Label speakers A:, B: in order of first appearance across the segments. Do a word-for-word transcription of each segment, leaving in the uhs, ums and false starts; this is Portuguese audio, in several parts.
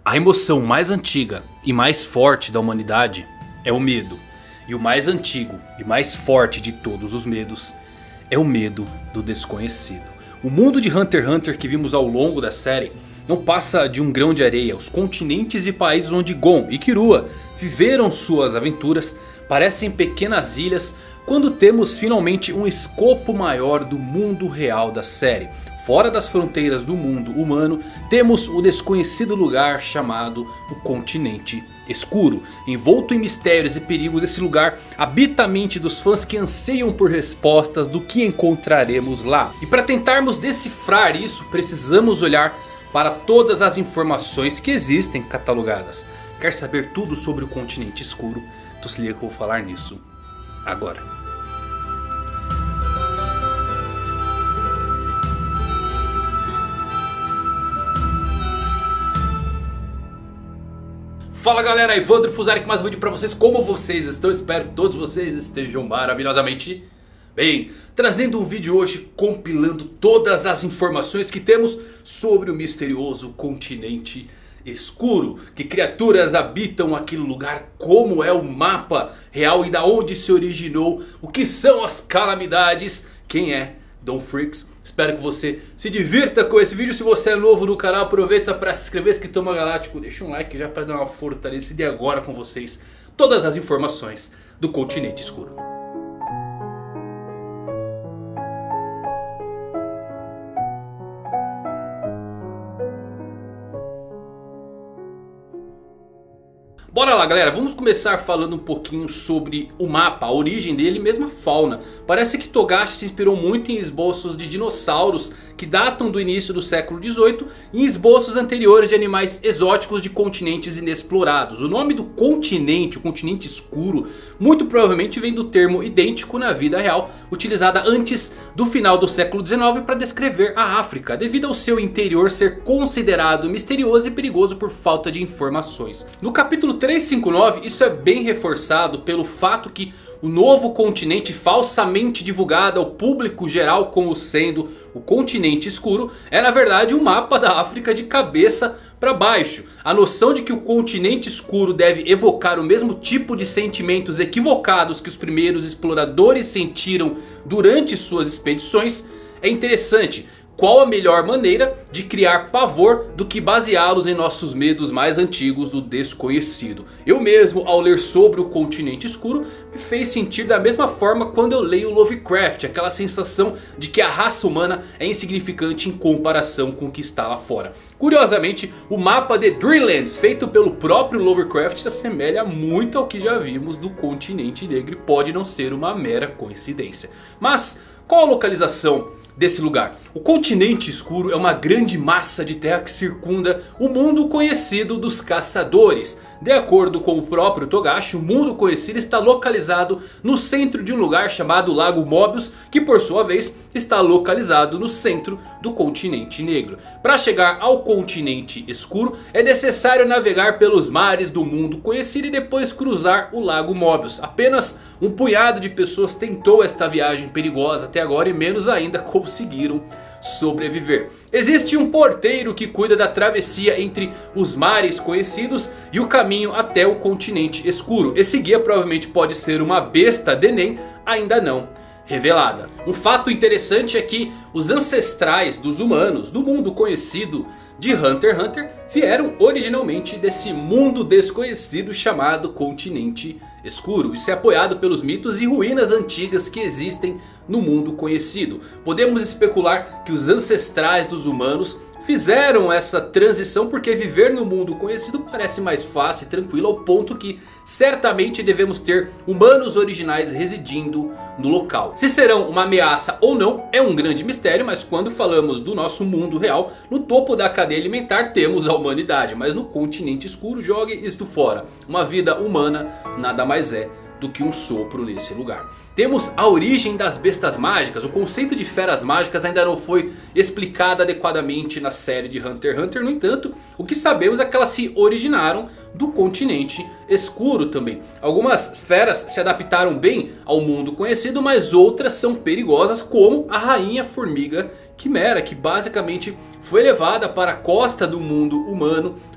A: A emoção mais antiga e mais forte da humanidade é o medo. E o mais antigo e mais forte de todos os medos é o medo do desconhecido. O mundo de Hunter x Hunter que vimos ao longo da série não passa de um grão de areia. Os continentes e países onde Gon e Killua viveram suas aventuras parecem pequenas ilhas quando temos finalmente um escopo maior do mundo real da série. Fora das fronteiras do mundo humano, temos o desconhecido lugar chamado o Continente Escuro. Envolto em mistérios e perigos, esse lugar habita a mente dos fãs que anseiam por respostas do que encontraremos lá. E para tentarmos decifrar isso, precisamos olhar para todas as informações que existem catalogadas. Quer saber tudo sobre o Continente Escuro? Então se liga que eu vou falar nisso agora. Fala galera, Evandro Fusari com mais um vídeo pra vocês. Como vocês estão? Espero que todos vocês estejam maravilhosamente bem. Trazendo um vídeo hoje compilando todas as informações que temos sobre o misterioso Continente Escuro. Que criaturas habitam aquele lugar, como é o mapa real e da onde se originou. O que são as calamidades, quem é Don Freaks. Espero que você se divirta com esse vídeo. Se você é novo no canal, aproveita para se inscrever, se Kitama Galáctico. Deixa um like já para dar uma fortalecida. E agora com vocês todas as informações do Continente Escuro. Bora lá galera, vamos começar falando um pouquinho sobre o mapa, a origem dele e mesmo a fauna. Parece que Togashi se inspirou muito em esboços de dinossauros que datam do início do século dezoito. E em esboços anteriores de animais exóticos de continentes inexplorados. O nome do continente, o Continente Escuro, muito provavelmente vem do termo idêntico na vida real, utilizada antes do final do século dezenove para descrever a África, devido ao seu interior ser considerado misterioso e perigoso por falta de informações. No capítulo trezentos e cinquenta e nove isso é bem reforçado pelo fato que o novo continente falsamente divulgado ao público geral como sendo o Continente Escuro é na verdade um mapa da África de cabeça para baixo. A noção de que o Continente Escuro deve evocar o mesmo tipo de sentimentos equivocados que os primeiros exploradores sentiram durante suas expedições é interessante. Qual a melhor maneira de criar pavor do que baseá-los em nossos medos mais antigos do desconhecido? Eu mesmo, ao ler sobre o Continente Escuro, me fez sentir da mesma forma quando eu leio Lovecraft. Aquela sensação de que a raça humana é insignificante em comparação com o que está lá fora. Curiosamente, o mapa de Dreamlands feito pelo próprio Lovecraft se assemelha muito ao que já vimos do Continente Negro e pode não ser uma mera coincidência. Mas qual a localização desse lugar? O Continente Escuro é uma grande massa de terra que circunda o mundo conhecido dos caçadores. De acordo com o próprio Togashi, o mundo conhecido está localizado no centro de um lugar chamado Lago Mobius, que por sua vez está localizado no centro do Continente Negro. Para chegar ao Continente Escuro é necessário navegar pelos mares do mundo conhecido e depois cruzar o Lago Mobius. Apenas um punhado de pessoas tentou esta viagem perigosa até agora e menos ainda conseguiram sobreviver. Existe um porteiro que cuida da travessia entre os mares conhecidos e o caminho até o Continente Escuro. Esse guia provavelmente pode ser uma besta de Nen ainda não revelada. Um fato interessante é que os ancestrais dos humanos do mundo conhecido de Hunter x Hunter vieram originalmente desse mundo desconhecido chamado Continente Escuro. Isso é apoiado pelos mitos e ruínas antigas que existem no mundo conhecido. Podemos especular que os ancestrais dos humanos fizeram essa transição porque viver no mundo conhecido parece mais fácil e tranquilo, ao ponto que certamente devemos ter humanos originais residindo no local. Se serão uma ameaça ou não é um grande mistério, mas quando falamos do nosso mundo real, no topo da cadeia alimentar temos a humanidade. Mas no Continente Escuro, jogue isto fora. Uma vida humana nada mais é do que um sopro nesse lugar. Temos a origem das bestas mágicas. O conceito de feras mágicas ainda não foi explicado adequadamente na série de Hunter x Hunter. No entanto, o que sabemos é que elas se originaram do Continente Escuro também. Algumas feras se adaptaram bem ao mundo conhecido, mas outras são perigosas, como a Rainha Formiga Quimera, que basicamente foi levada para a costa do mundo humano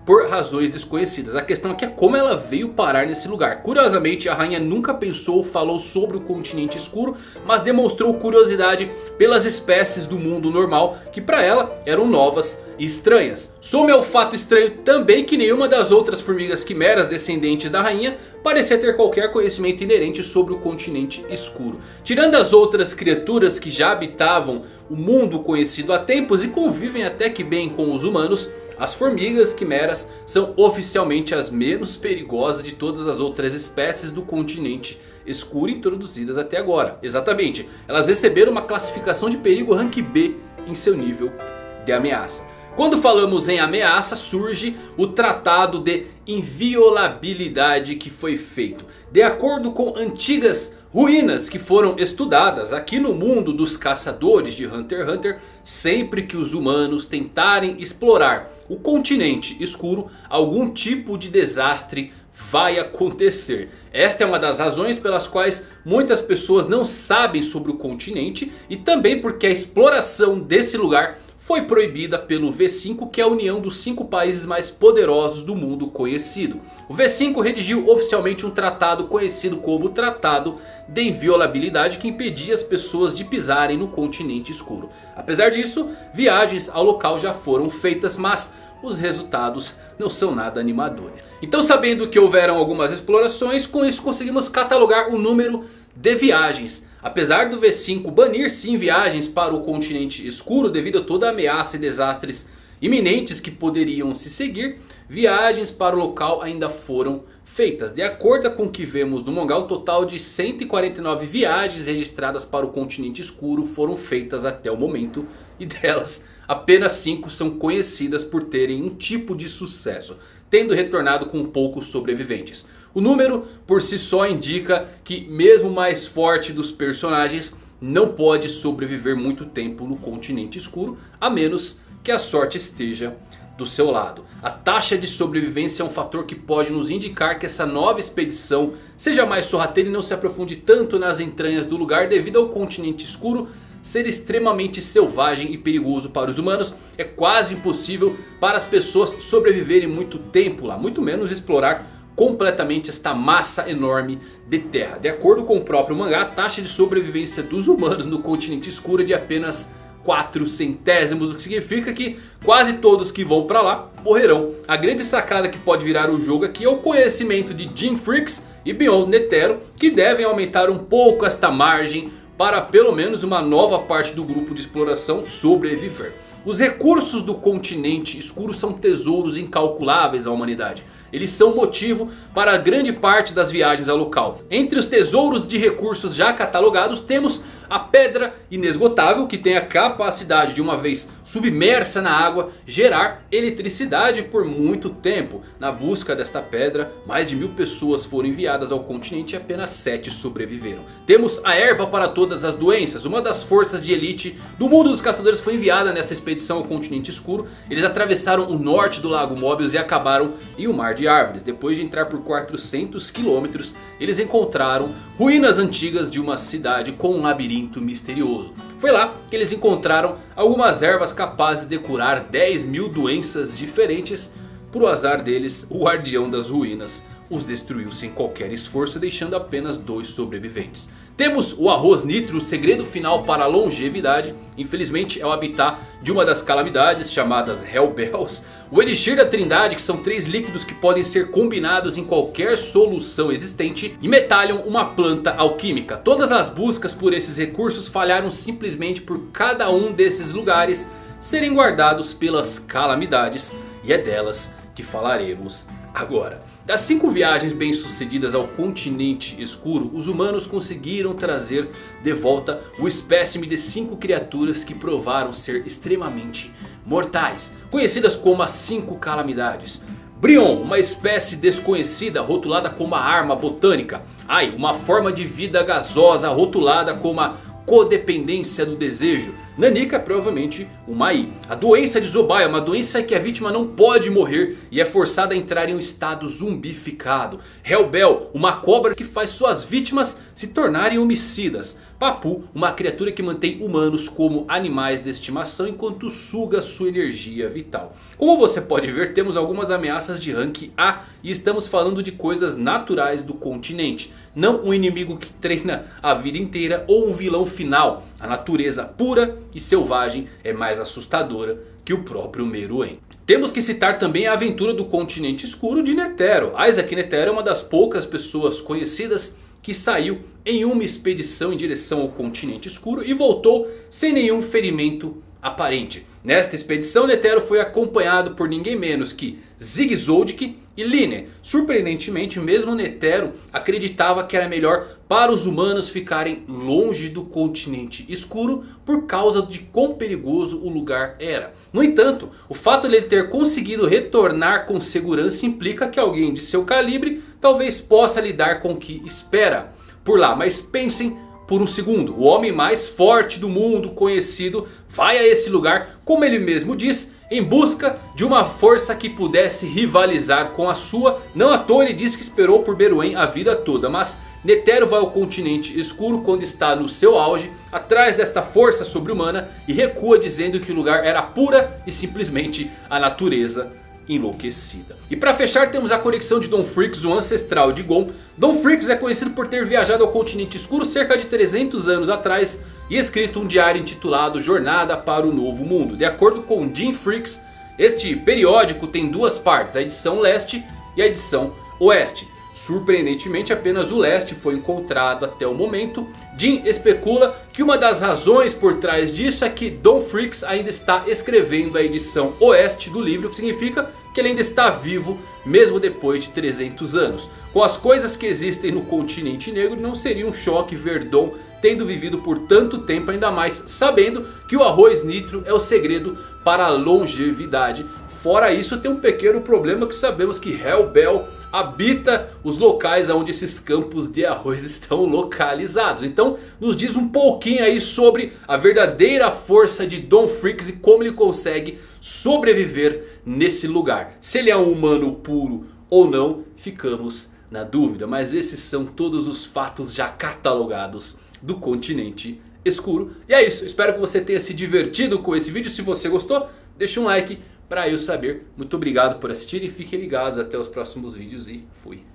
A: por razões desconhecidas. A questão aqui é como ela veio parar nesse lugar. Curiosamente, a rainha nunca pensou ou falou sobre o continente escuro, mas demonstrou curiosidade pelas espécies do mundo normal que para ela eram novas e estranhas. Some ao fato estranho também que nenhuma das outras formigas quimeras descendentes da rainha parecia ter qualquer conhecimento inerente sobre o continente escuro. Tirando as outras criaturas que já habitavam o mundo conhecido há tempos e convivem até que bem com os humanos, as formigas quimeras são oficialmente as menos perigosas de todas as outras espécies do continente escuro introduzidas até agora. Exatamente, elas receberam uma classificação de perigo rank B em seu nível de ameaça. Quando falamos em ameaça, surge o Tratado de Inviolabilidade que foi feito. De acordo com antigas ruínas que foram estudadas aqui no mundo dos caçadores de Hunter x Hunter, sempre que os humanos tentarem explorar o continente escuro, algum tipo de desastre vai acontecer. Esta é uma das razões pelas quais muitas pessoas não sabem sobre o continente e também porque a exploração desse lugar foi proibida pelo V cinco, que é a união dos cinco países mais poderosos do mundo conhecido. O V cinco redigiu oficialmente um tratado conhecido como Tratado de Inviolabilidade, que impedia as pessoas de pisarem no continente escuro. Apesar disso, viagens ao local já foram feitas, mas os resultados não são nada animadores. Então, sabendo que houveram algumas explorações, com isso conseguimos catalogar o número de viagens. Apesar do V cinco banir sim viagens para o continente escuro devido a toda a ameaça e desastres iminentes que poderiam se seguir, viagens para o local ainda foram feitas. De acordo com o que vemos no mangá, o total de cento e quarenta e nove viagens registradas para o continente escuro foram feitas até o momento. E delas, apenas cinco são conhecidas por terem um tipo de sucesso, tendo retornado com poucos sobreviventes. O número por si só indica que mesmo o mais forte dos personagens não pode sobreviver muito tempo no continente escuro, a menos que a sorte esteja do seu lado. A taxa de sobrevivência é um fator que pode nos indicar que essa nova expedição seja mais sorrateira e não se aprofunde tanto nas entranhas do lugar, devido ao continente escuro ser extremamente selvagem e perigoso para os humanos. É quase impossível para as pessoas sobreviverem muito tempo lá, muito menos explorar completamente esta massa enorme de terra. De acordo com o próprio mangá, a taxa de sobrevivência dos humanos no continente escuro é de apenas quatro centésimos, o que significa que quase todos que vão para lá morrerão. A grande sacada que pode virar o jogo aqui é o conhecimento de Game Freaks e Beyond Netero, que devem aumentar um pouco esta margem para pelo menos uma nova parte do grupo de exploração sobreviver. Os recursos do continente escuro são tesouros incalculáveis à humanidade. Eles são motivo para grande parte das viagens ao local. Entre os tesouros de recursos já catalogados temos a Pedra Inesgotável, que tem a capacidade de, uma vez submersa na água, gerar eletricidade por muito tempo. Na busca desta pedra, mais de mil pessoas foram enviadas ao continente e apenas sete sobreviveram. Temos a Erva para Todas as Doenças. Uma das forças de elite do mundo dos caçadores foi enviada nesta expedição ao continente escuro. Eles atravessaram o norte do lago Mobius e acabaram em um mar de árvores. Depois de entrar por quatrocentos quilômetros, eles encontraram ruínas antigas de uma cidade com um labirinto misterioso. Foi lá que eles encontraram algumas ervas capazes de curar dez mil doenças diferentes. Por azar deles, o guardião das ruínas os destruiu sem qualquer esforço, deixando apenas dois sobreviventes. Temos o arroz nitro, o segredo final para a longevidade. Infelizmente é o habitat de uma das calamidades chamadas Hellbells. O elixir da trindade, que são três líquidos que podem ser combinados em qualquer solução existente. E Metallion, uma planta alquímica. Todas as buscas por esses recursos falharam simplesmente por cada um desses lugares serem guardados pelas calamidades. E é delas que falaremos agora. Das cinco viagens bem sucedidas ao continente escuro, os humanos conseguiram trazer de volta o espécime de cinco criaturas que provaram ser extremamente mortais, conhecidas como as cinco calamidades. Bryon, uma espécie desconhecida rotulada como a arma botânica. Ai, uma forma de vida gasosa rotulada como a codependência do desejo. Nanika é provavelmente uma Ai. A doença de Zobai é uma doença que a vítima não pode morrer e é forçada a entrar em um estado zumbificado. Hellbell, uma cobra que faz suas vítimas se tornarem homicidas. Papu, uma criatura que mantém humanos como animais de estimação enquanto suga sua energia vital. Como você pode ver, temos algumas ameaças de rank A e estamos falando de coisas naturais do continente. Não um inimigo que treina a vida inteira ou um vilão final. A natureza pura e selvagem é mais assustadora que o próprio Meruem. Temos que citar também a aventura do continente escuro de Netero. Isaac Netero é uma das poucas pessoas conhecidas que saiu em uma expedição em direção ao continente escuro e voltou sem nenhum ferimento aparente. Nesta expedição, Netero foi acompanhado por ninguém menos que Zyg-Zodic e Line. Surpreendentemente, mesmo Netero acreditava que era melhor para os humanos ficarem longe do continente escuro por causa de quão perigoso o lugar era. No entanto, o fato de ele ter conseguido retornar com segurança implica que alguém de seu calibre talvez possa lidar com o que espera por lá. Mas pensem por um segundo, o homem mais forte do mundo conhecido vai a esse lugar, como ele mesmo diz, em busca de uma força que pudesse rivalizar com a sua. Não à toa ele diz que esperou por Meruem a vida toda, mas Netero vai ao continente escuro quando está no seu auge, atrás desta força sobre-humana, e recua dizendo que o lugar era pura e simplesmente a natureza enlouquecida. E para fechar, temos a conexão de Don Fricks, o ancestral de Gon. Don Fricks é conhecido por ter viajado ao continente escuro cerca de trezentos anos atrás e escrito um diário intitulado Jornada para o Novo Mundo. De acordo com Jim Fricks, este periódico tem duas partes, a edição leste e a edição oeste. Surpreendentemente, apenas o leste foi encontrado até o momento. Jim especula que uma das razões por trás disso é que Don Fricks ainda está escrevendo a edição oeste do livro, o que significa que ele ainda está vivo mesmo depois de trezentos anos. Com as coisas que existem no continente negro, não seria um choque ver Don tendo vivido por tanto tempo, ainda mais sabendo que o arroz nitro é o segredo para a longevidade. Fora isso, tem um pequeno problema que sabemos que Hellbell habita os locais onde esses campos de arroz estão localizados. Então nos diz um pouquinho aí sobre a verdadeira força de Don Fricks e como ele consegue sobreviver nesse lugar. Se ele é um humano puro ou não, ficamos na dúvida. Mas esses são todos os fatos já catalogados do continente escuro. E é isso, espero que você tenha se divertido com esse vídeo. Se você gostou, deixa um like para eu saber. Muito obrigado por assistir e fiquem ligados até os próximos vídeos e fui.